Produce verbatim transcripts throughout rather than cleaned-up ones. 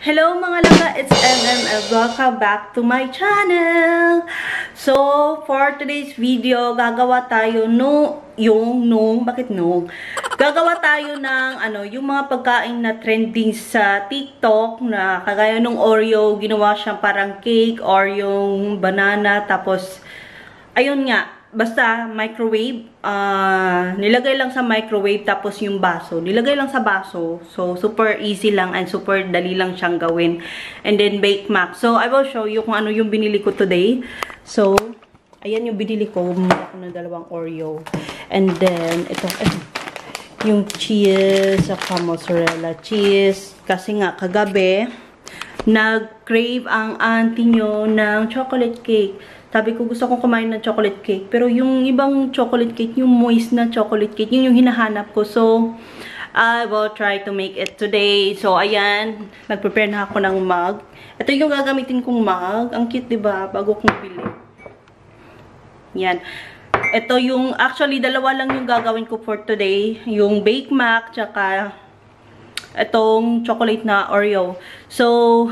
Hello mga langga, it's M M L. Welcome back to my channel. So, for today's video, gagawa tayo no, yung, nung, bakit no? Gagawa tayo ng, ano, yung mga pagkain na trending sa TikTok, na kagaya nung Oreo, ginawa siyang parang cake, or yung banana, tapos, ayun nga, basta microwave, uh, nilagay lang sa microwave, tapos yung baso, nilagay lang sa baso. So, super easy lang and super dali lang siyang gawin. And then, bake mac. So, I will show you kung ano yung binili ko today. So, ayan yung binili ko. Bumili ako ng dalawang Oreo. And then, ito, ito yung cheese, saka mozzarella cheese. Kasi nga, kagabi, nag-crave ang auntie nyo ng chocolate cake. Sabi ko, gusto kong kumain ng chocolate cake. Pero yung ibang chocolate cake, yung moist na chocolate cake, yun yung hinahanap ko. So, I will try to make it today. So, ayan. Nag-prepare na ako ng mug. Ito yung gagamitin kong mug. Ang cute, diba? Bago kong pili. Yan. Ito yung, actually, dalawa lang yung gagawin ko for today. Yung bake mac, tsaka itong chocolate na Oreo. So,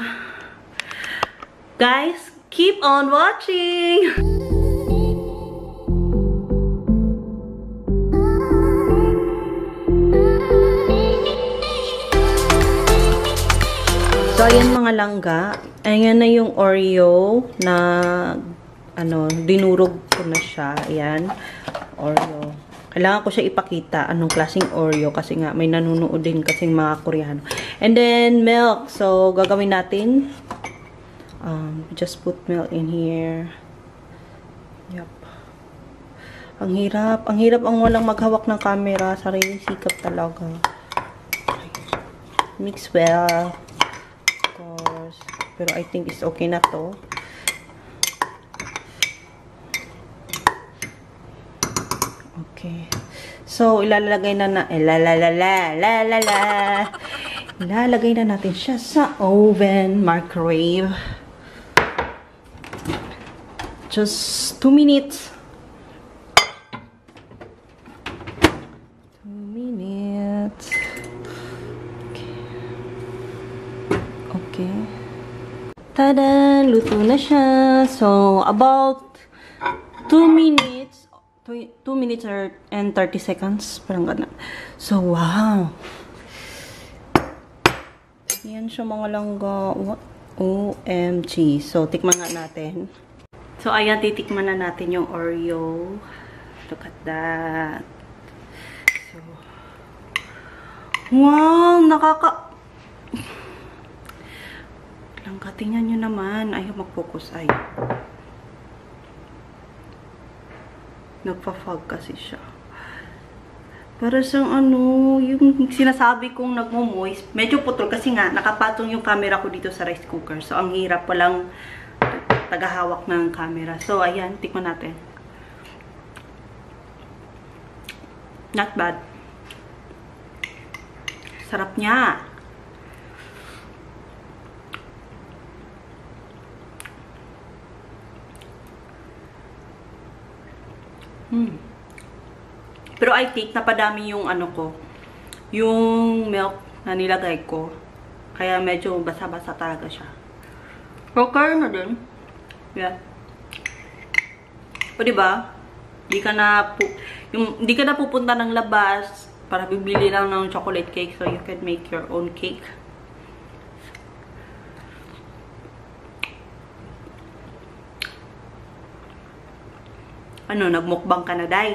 guys, keep on watching! So, ayan mga langga. Ayan na yung Oreo na, ano, dinurog ko na siya. Ayan. Oreo. Kailangan ko siya ipakita anong klaseng Oreo kasi nga may nanunood din kasing mga Koreano. And then, milk. So, gagawin natin. Um, just put milk in here. Yep. Ang hirap. Ang hirap ang walang maghawak ng camera. Sarili sikap talaga. Mix well. Of course. Pero I think it's okay na to. Okay. So, ilalagay na na. Ilalalala. Lalala. Ilalagay na natin siya sa oven. Microwave. Just two minutes. Two minutes. Okay. Okay. Tada! Luto na siya. So, about two minutes. Two, two minutes and thirty seconds. Parang gana. So, wow. Yan siya mga langga. What? O M G. So, tikman nga natin. So, ayan, titikman na natin yung Oreo. Look at that. So, wow! Nakaka... Langga, tingnan nyo naman. Ayaw mag-focus. Ay. Nagpa-fog kasi siya. Para sa ano, yung sinasabi kong nagmo-moist, medyo putol kasi nga, nakapatong yung camera ko dito sa rice cooker. So, ang hirap palang tagahawak ng camera. So, ayan, tikman natin. Not bad. Sarap niya. Hmm. Pero I think napadami yung ano ko, yung milk na nilagay ko. Kaya medyo basa-basa talaga siya. Okay na din. Yeah. O diba? Di ka na pu yung di ka na pupunta ng labas para bibili lang ng chocolate cake, so you can make your own cake. Ano, nagmukbang ka na, day?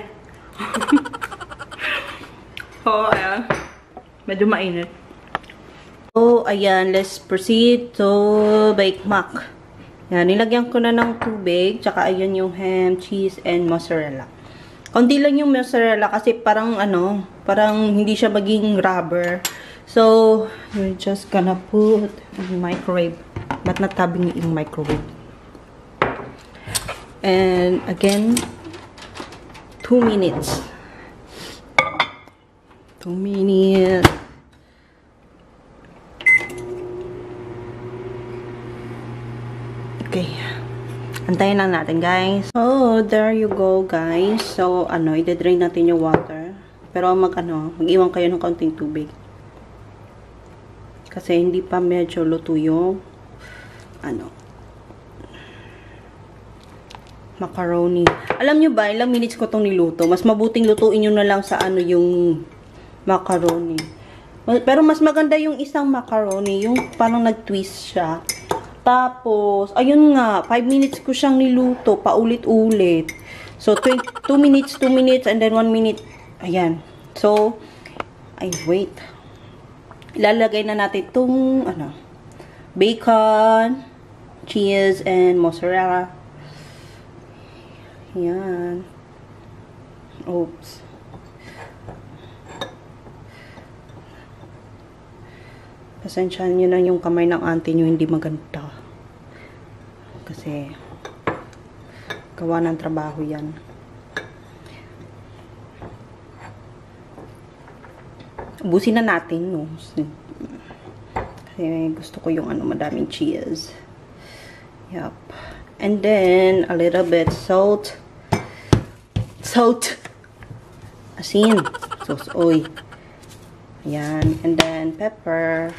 Oo, ayan. Medyo mainit. So, ayan, let's proceed to bake mac. Yan, nilagyan ko na ng tubig, tsaka ayan yung ham, cheese, and mozzarella. Konti lang yung mozzarella kasi parang ano, parang hindi siya maging rubber. So, we're just gonna put in microwave. Ba't natabing yung microwave? And again, two minutes. Two minutes. Okay. Antayin lang natin, guys. So, there you go, guys. So, ano, i-drain natin yung water. Pero mag, ano, mag-iwan kayo ng kaunting tubig. Kasi hindi pa medyo luto yung ano, macaroni. Alam nyo ba, ilang minutes ko itong niluto. Mas mabuting lutuin nyo na lang sa ano yung macaroni. Pero mas maganda yung isang macaroni. Yung parang nag-twist siya. Tapos, ayun nga, five minutes ko siyang niluto. Paulit-ulit. So, two minutes, two minutes, and then one minute. Ayan. So, ay, wait. Ilalagay na natin itong, ano, bacon, cheese, and mozzarella. Yan. Oops. Pasensyahan nyo na yung kamay ng auntie nyo hindi maganda. Kasi, gawa ng trabaho yan. Ubusin na natin, no? Kasi gusto ko yung ano, madaming cheese. Yup. And then, a little bit salt. Salt. Asin. Sauce, oy. Ayan. And then, pepper.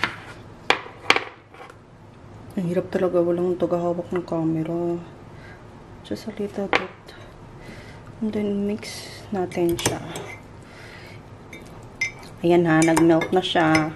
Ang hirap talaga. Walang tagahawak ng camera. Just a little bit. And then, mix natin siya. Ayan ha. Nag-melt na siya.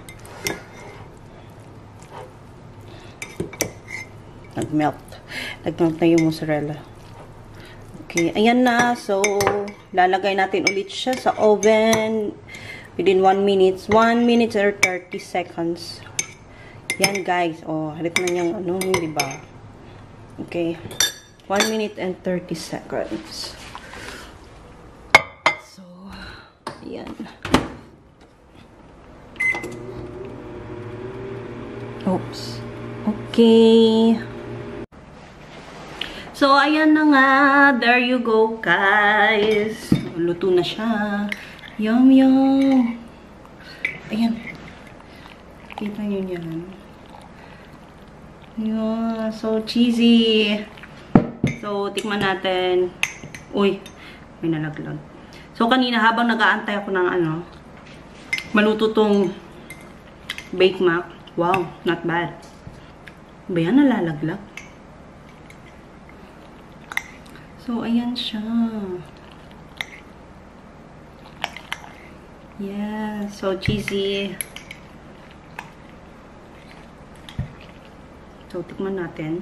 Nag-melt. Nag-melt na yung mozzarella. Okay. Ayan na. So, lalagay natin ulit siya sa oven within one minute. one minute or thirty seconds. Yan guys. Oh, halit na niyang ano, hindi ba? Okay. one minute and thirty seconds. So, ayan. Oops. Okay. So, ayan na nga. There you go, guys. Luto na siya. Yum, yum. Ayan. Kita nyo yan. Yeah, so cheesy. So, tikman natin. Uy, may nalaglag. So, kanina habang nag-aantay ako ng ano, maluto tong Bake Mac. Wow, not bad. Ba yan, nalalaglag? So, ayan siya. Yeah, so cheesy. So, tikman natin.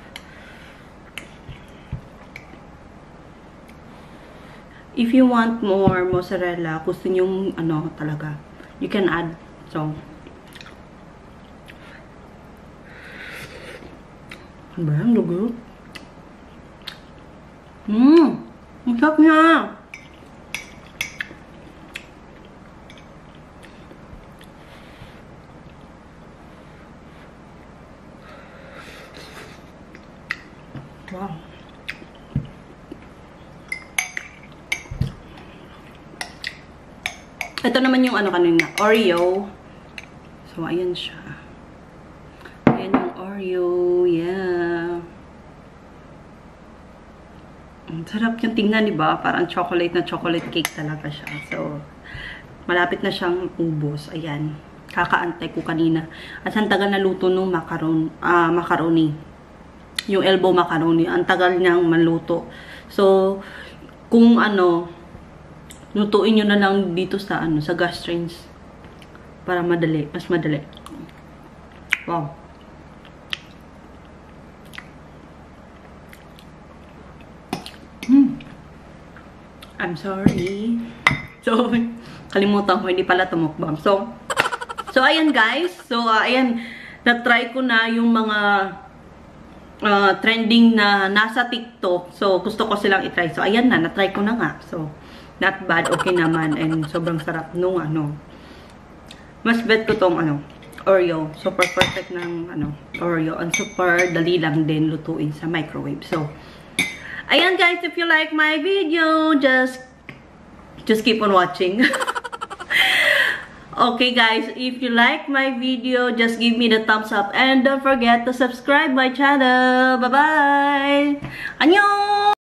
If you want more mozzarella, gusto nyo ano talaga, you can add. So, ba yan, lugo? Mmm! Ang sarap niya! Wow! Ito naman yung ano kanina, Oreo. So, ayan siya. Ayan yung Oreo. Yeah. Ang sarap yung tingnan, diba? Parang chocolate na chocolate cake talaga siya. So, malapit na siyang ubos. Ayan. Kakaantay ko kanina. At ang tagal na luto nung macaron, uh, macaroni. Yung elbow macaroni. Ang tagal niyang maluto. So, kung ano, lutuin nyo na lang dito sa ano, sa gas range. Para madali. Mas madali. Wow. Hmm. I'm sorry. So, kalimutan ko, hindi pala tumukbang. So, so ayan guys. So, uh, ayan, na-try ko na yung mga uh, trending na nasa TikTok. So, gusto ko silang i-try. So, ayan na, na-try ko na nga. So, not bad, okay naman. And sobrang sarap nung ano. Mas bet ko tong ano, Oreo. Super perfect ng ano, Oreo. And super dali lang din lutuin sa microwave. So, ayan guys, if you like my video, just just keep on watching. Okay guys, if you like my video, just give me the thumbs up and don't forget to subscribe my channel. Bye bye. Annyeong.